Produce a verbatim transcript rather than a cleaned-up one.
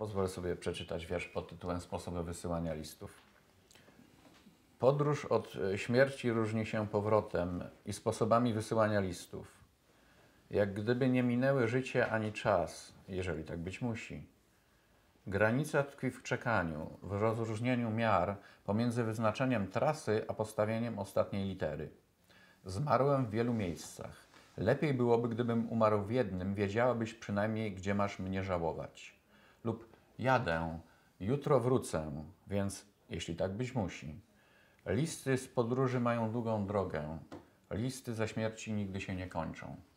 Pozwolę sobie przeczytać wiersz pod tytułem Sposoby wysyłania listów. Podróż od śmierci różni się powrotem i sposobami wysyłania listów. Jak gdyby nie minęły życie ani czas, jeżeli tak być musi. Granica tkwi w czekaniu, w rozróżnieniu miar pomiędzy wyznaczeniem trasy a postawieniem ostatniej litery. Zmarłem w wielu miejscach. Lepiej byłoby, gdybym umarł w jednym, wiedziałabyś przynajmniej, gdzie masz mnie żałować. Lub jadę, jutro wrócę, więc jeśli tak być musi. Listy z podróży mają długą drogę. Listy za śmierci nigdy się nie kończą.